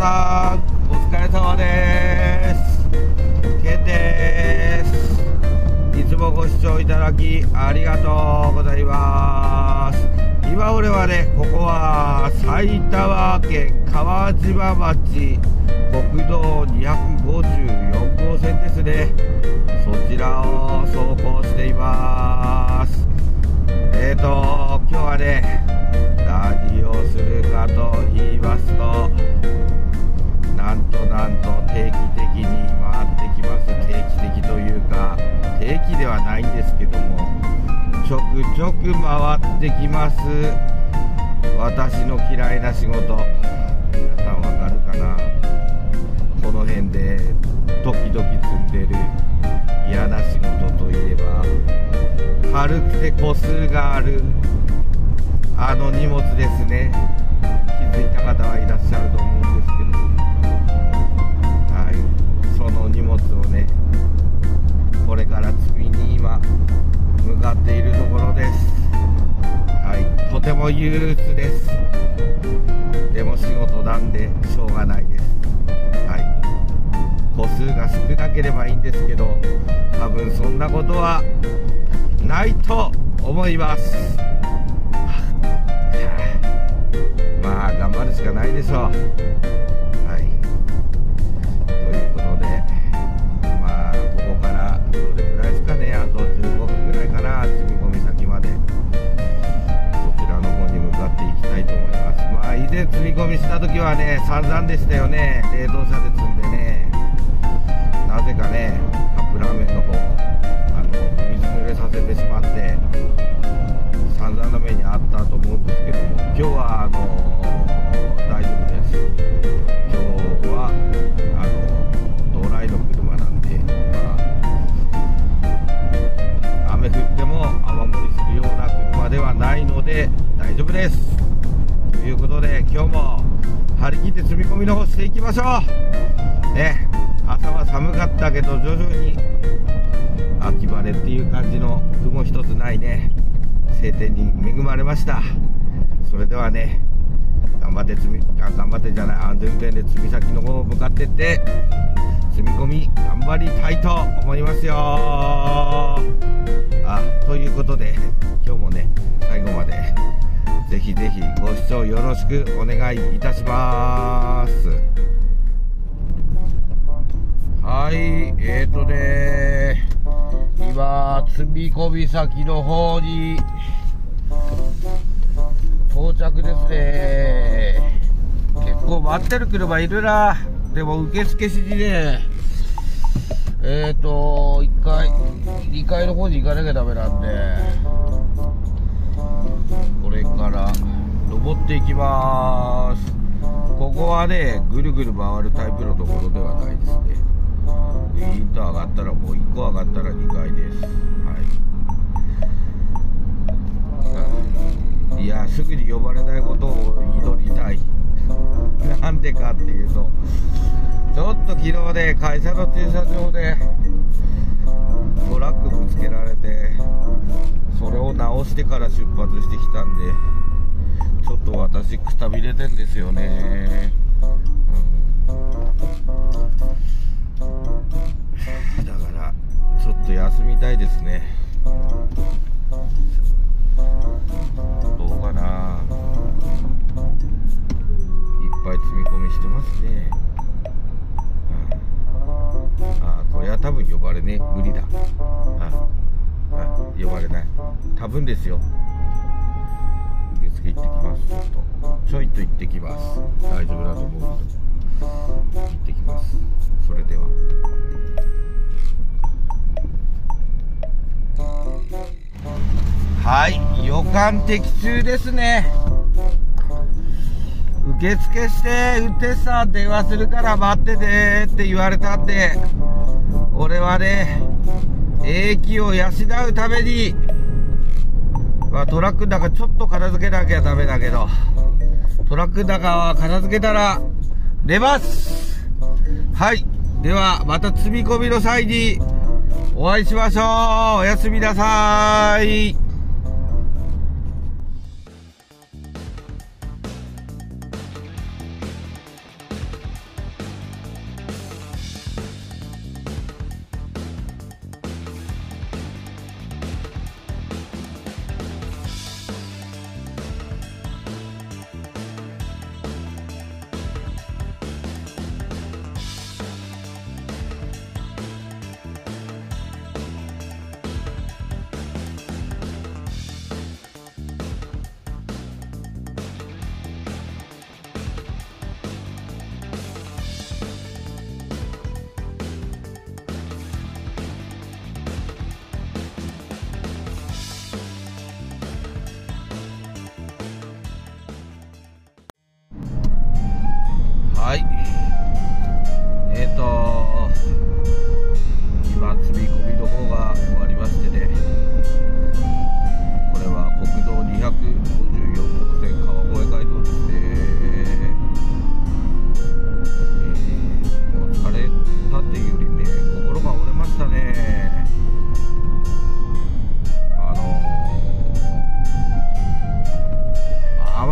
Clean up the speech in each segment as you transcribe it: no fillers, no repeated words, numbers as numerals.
さんお疲れ様です。ケンです。いつもご視聴いただきありがとうございます。今俺はね、ここは埼玉県川島町国道254号線ですね。そちらを走行しています。今日はね、何をするかと言いますと、なんと定期的に回ってきます。定期的というか定期ではないんですけども、ちょくちょく回ってきます。私の嫌いな仕事、皆さんわかるかな。この辺で時々積んでる嫌な仕事といえば、軽くて個数があるあの荷物ですね。気づいた方はいらっしゃると思うんですけど、はい、その荷物をね、これから積みに今向かっているところです。はい、とても憂鬱です。でも仕事なんでしょうがないです。はい、個数が少なければいいんですけど、多分そんなことはないと思います。まあ頑張るしかないでしょう。はい、ということで、まあここからどれくらいですかね、あと15分ぐらいかな、積み込み先までそちらの方に向かっていきたいと思います。まあ以前積み込みした時はね、散々でしたよね。冷凍車で積んでね、なぜかねカップラーメンの方水濡れさせてしまって散々な目にあったと思うんですけども、今日は大丈夫です。今日はドライの車なんで、雨降っても雨漏りするような車ではないので大丈夫です。ということで、今日も張り切って積み込みの方していきましょうね。朝は寒かったけど徐々に秋晴れっていう感じの、雲一つないね、晴天に恵まれました。それではね、頑張って安全運転で積み先の方を向かっていって、積み込み頑張りたいと思いますよ。ということで、今日もね最後までぜひぜひご視聴よろしくお願いいたします。はい、今積み込み先の方に到着ですね。結構待ってる車いるな。でも受付指示で2階の方に行かなきゃダメなんで、これから登っていきます。ここはね、ぐるぐる回るタイプのところではないですね。ウィンと上がったら、もう1個上がったら2階です。はい、いや、すぐに呼ばれないことを祈りたい。なんでかっていうと、ちょっと昨日ね、会社の駐車場でトラックぶつけられて、それを直してから出発してきたんで、ちょっと私くたびれてんですよね。だからちょっと休みたいですね。どうかな。いっぱい積み込みしてますね。これは多分呼ばれねえ、無理だ。呼ばれない、多分ですよ。受付行ってきます。ちょいと行ってきます。大丈夫だと思うので行ってきます。それでは。はい、予感的中ですね。受付して運転手さん電話するから待っててって言われたんで、俺はね英気を養うために、トラックの中ちょっと片付けなきゃダメだけど、トラックの中は片付けたら出ます。はい、ではまた積み込みの際にお会いしましょう。おやすみなさい。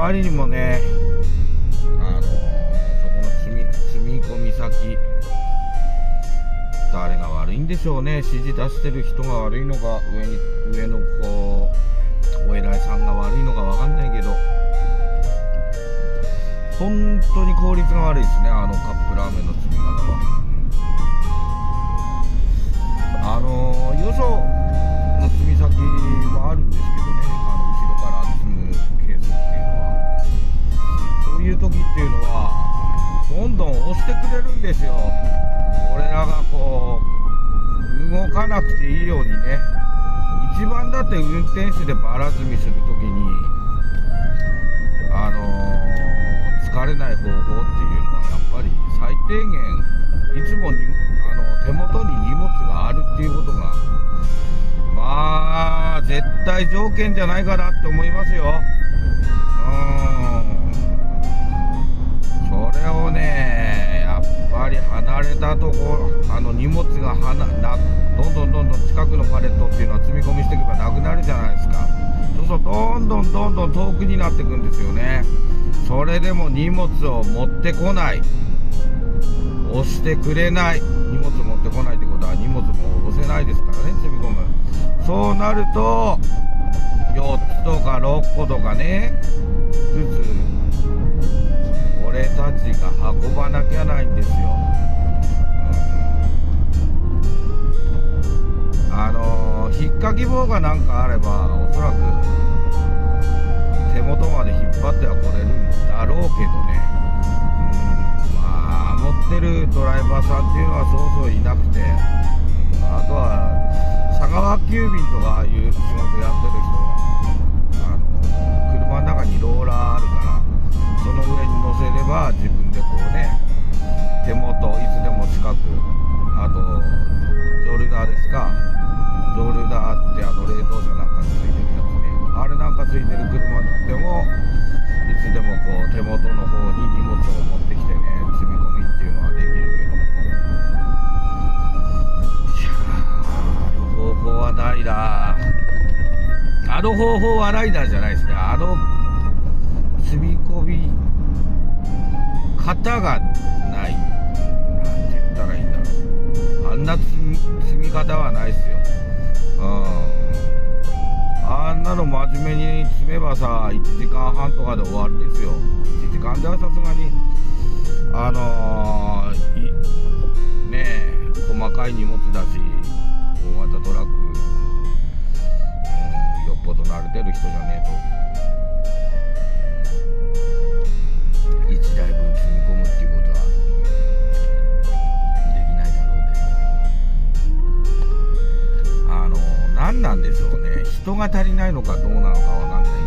まりにもね、そこの積み込み先、誰が悪いんでしょうね。指示出してる人が悪いのか、上のお偉いさんが悪いのかわかんないけど、本当に効率が悪いですね、カップラーメンの積み方は。よその積み先もあるんですけどね、後ろから積むケースっていうのは、そういう時っていうのはどんどん押してくれるんですよ。俺らがこう動かなくていいようにね。一番だって運転手でバラ積みする時に疲れない方法っていうのはやっぱり最低限いつもに手元に荷物があるっていうことがまあ絶対条件じゃないかなって思いますよ。それをねやっぱり離れたとこ荷物がどんどん近くのパレットっていうのは積み込みしていけばなくなるじゃないですか。そうするとどんどん遠くになっていくんですよね。それでも荷物を持ってこない、押してくれない、荷物持ってこないってことは荷物も下ろせないですからね、積み込む。そうなると4つとか6個とかねずつ俺たちが運ばなきゃないんですよ。引っかき棒がなんかあればおそらく手元まで引っ張ってはこれるんだろうけどね。まあ持ってるドライバーさんっていうのはそうそういなくて、あとは佐川急便とかいう仕事やってる人は車の中にローラーあるからその上に乗せれば自分でこうね手元いつでも近く、あとジョルダーですか、ジョルダーって冷凍車なんかについてるやつね、あれなんかついてる車でもいつでもこう手元の方に荷物を持ってきてね積み込みっていうのはできるけど、いや方法はないな。方法はライダーじゃないですね。積み込み型がない、なんて言ったらいいんだろう、あんな積み方はないですよ。あんなの真面目に積めばさ1時間半とかで終わりですよ。1時間ではさすがにねえ細かい荷物だし大型トラック、よっぽど慣れてる人じゃねえと1台分積み込むっていうことはできないだろうけど、何なんでしょうね、人が足りないのかどうなのかわかんないけど、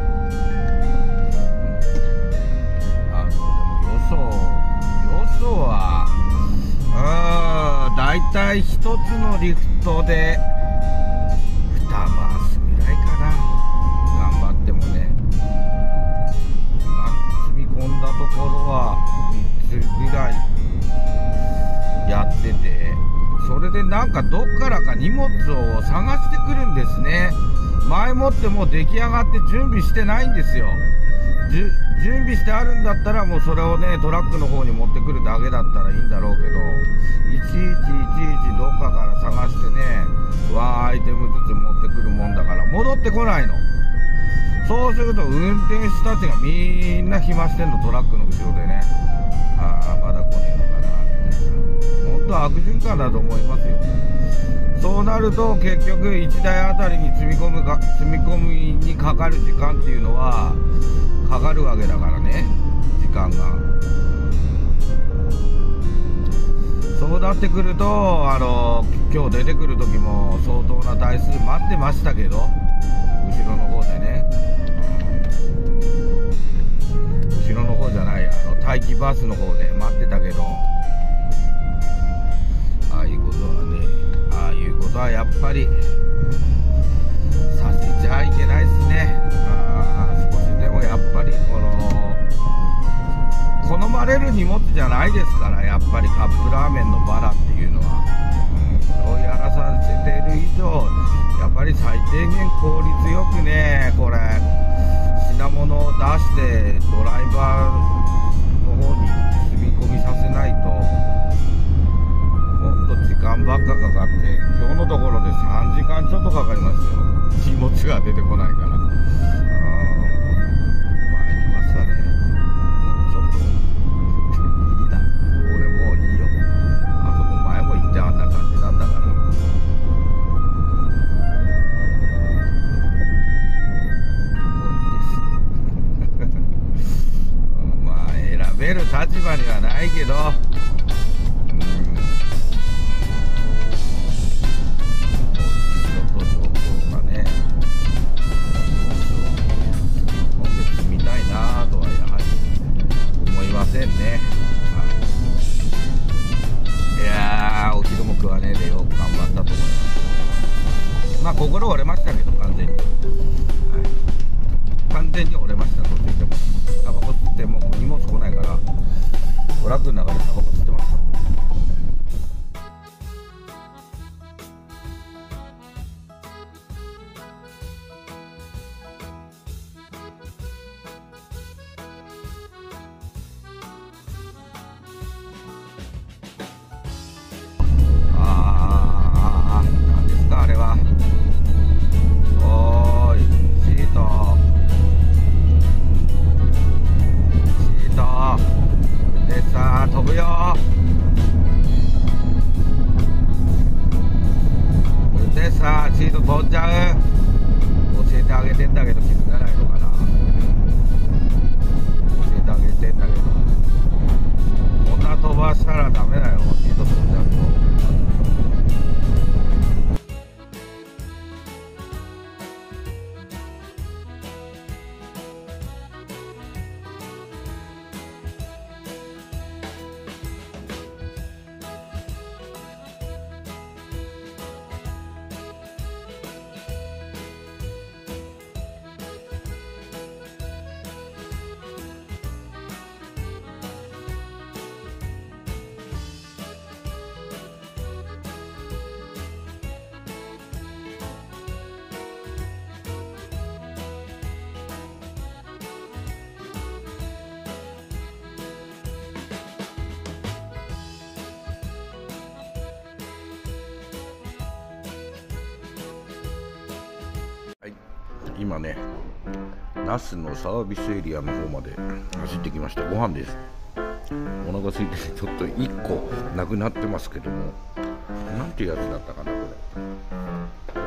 でもよそはだいたい1つのリフトで2バースぐらいかな、頑張ってもね。積み込んだところは3つぐらいやってて、それでなんかどっからか荷物を探してくるんですね。前もってもう出来上がって準備してないんですよ。準備してあるんだったらもうそれをねトラックの方に持ってくるだけだったらいいんだろうけど、いちいちどっかから探してねワンアイテムずつ持ってくるもんだから戻ってこないの。そうすると運転手たちがみんな暇してんの、トラックの後ろでね。まだ来ねえのかなみたいな、本当は悪循環だと思いますよ。そうなると結局1台あたりに積み込みにかかる時間っていうのはかかるわけだからね、時間が。そうなってくると今日出てくる時も相当な台数待ってましたけど、後ろの方でね、後ろの方じゃない待機バスの方で待ってたけど、ああいうことはやっぱりさせちゃいけないですね。少しでもやっぱり好まれる荷物じゃないですから、やっぱりカップラーメンのバラっていうのは、これをやらさせている以上やっぱり最低限効率よくねこれしなものを出してドライバーの方に積み込みさせないともっと時間ばっかかかって、今日のところで3時間ちょっとかかりますよ。荷物が出てこないから。立場にはないけど、ちょっと状況がね、今月積みたいなとはやはり思いませんね。いやー、お昼も食わねえでよく頑張ったと思います。まあ心折れましたけど、完全に、完全に折れました。と言ってもタバコ吸っても荷物来ないからトラックの中でタバコ吸ってました。何ですかあれは。おーい、シートでさあ飛ぶよ。でさあシート飛んじゃう。教えてあげてんだけど気づかないのかな。教えてあげてんだけど、こんな飛ばしたらダメだよ。シート飛んじゃうと。今ね、那須のサービスエリアの方まで走ってきまして、ご飯です。お腹空いてちょっと1個なくなってますけども、なんていうやつだったかなこれ。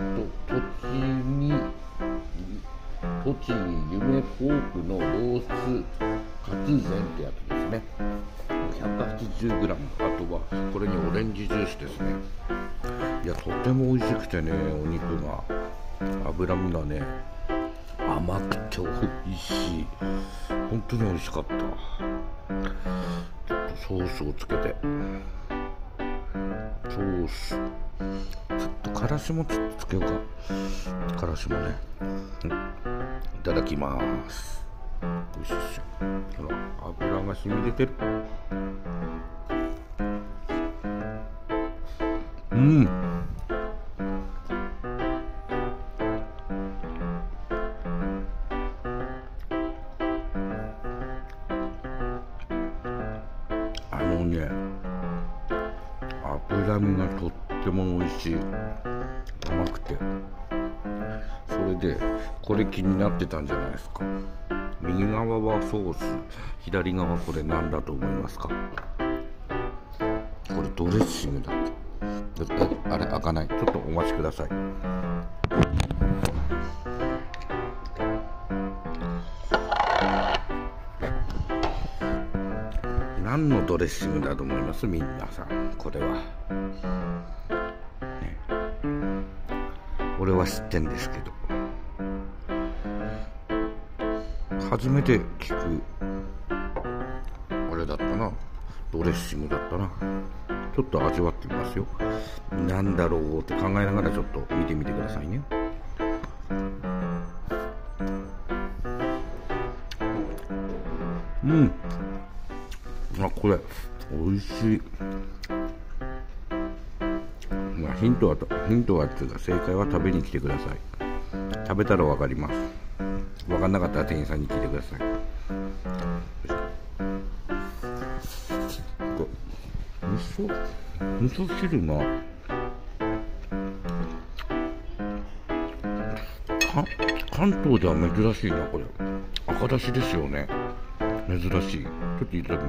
栃木夢ポークのロースカツ膳ってやつですね。180g。 あとはこれにオレンジジュースですね。いや、とても美味しくてね、お肉が脂身がね甘くて美味しい。本当に美味しかった。ちょっとソースをつけて、ソースちょっとからしもちょっとつけようか。からしもね、いただきます。美味しいですよ。ほら、油が染み出てる。脂身がとっても美味しい。甘くて、それでこれ気になってたんじゃないですか。右側はソース、左側これ何だと思いますか。これドレッシングだって。あれ開かない。ちょっとお待ちください。何のドレッシングだと思います皆さん。これは、ね、俺は知ってんですけど、初めて聞くあれだったな。ドレッシングだったな。ちょっと味わってみますよ。なんだろうって考えながらちょっと見てみてくださいね。これ美味しい。ヒントはっていうか、正解は食べに来てください。食べたらわかります。 分かんなかったら店員さんに聞いてください。味噌汁が関東では珍しいな。これ赤だしですよね。珍しい。ちょっといただきます。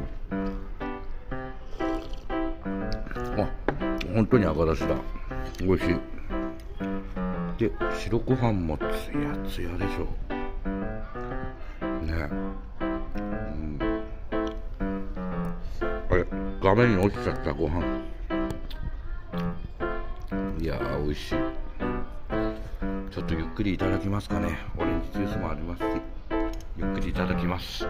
あ、本当に赤だしだ。美味しい。で、白ご飯もつやつやでしょね。あれ、画面に落ちちゃったご飯。いやー、美味しい。ちょっとゆっくりいただきますかね。オレンジジュースもありますし、ゆっくりいただきます。はい。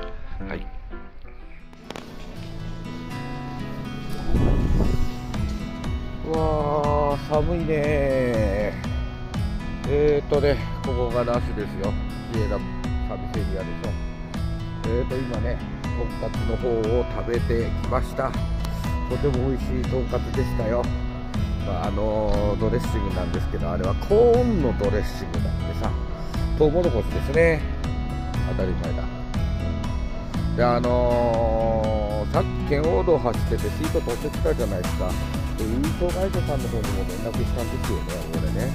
うわー、寒いねー。ここがナスですよ。キエラサービスエリアでしょ。今ね、とんかつの方を食べてきました。とても美味しいとんかつでしたよ。ドレッシングなんですけど、あれはコーンのドレッシングなんでさ、トウモロコシですね。当たり前だ。で、さっき圏央道走っててシート取ってきたじゃないですか。で、運送会社さんの方にも連絡したんですよね、俺ね。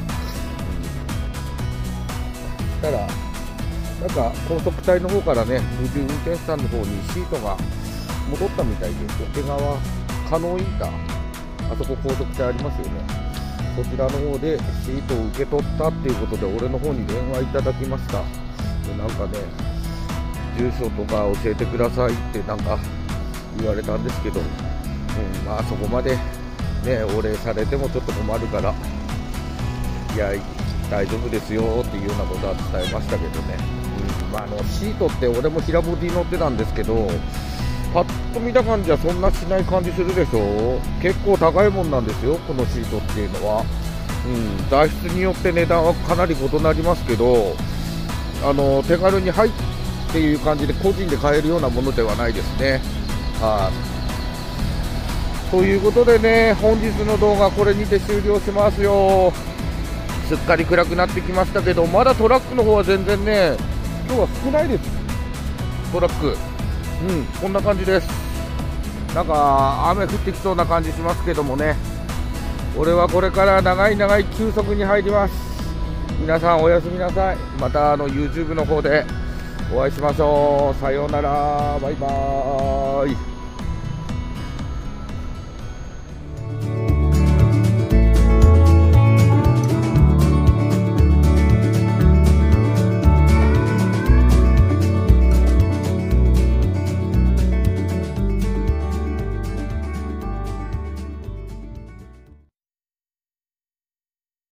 そしたら、なんか高速隊の方からね、運転手さんの方にシートが戻ったみたいで、桶川加納インター、あそこ高速隊ありますよね。そちらの方でシートを受け取ったっていうことで、俺の方に電話いただきました。で、なんかね、住所とか教えてくださいってなんか言われたんですけど、まあそこまでね、お礼されてもちょっと困るから、いや、大丈夫ですよっていうようなことは伝えましたけどね。シートって俺も平ボディ乗ってたんですけど、パッと見た感じはそんなしない感じするでしょ。結構高いもんなんですよ、このシートっていうのは。材質によって値段はかなり異なりますけど、手軽に入っていう感じで個人で買えるようなものではないですね。ということでね、本日の動画これにて終了しますよ。すっかり暗くなってきましたけど、まだトラックの方は全然ね、今日は少ないです、トラック。こんな感じです。なんか雨降ってきそうな感じしますけどもね、俺はこれから長い休息に入ります。皆さんおやすみなさい。またYouTube の方でお会いしましょう。さようなら、バイバーイ。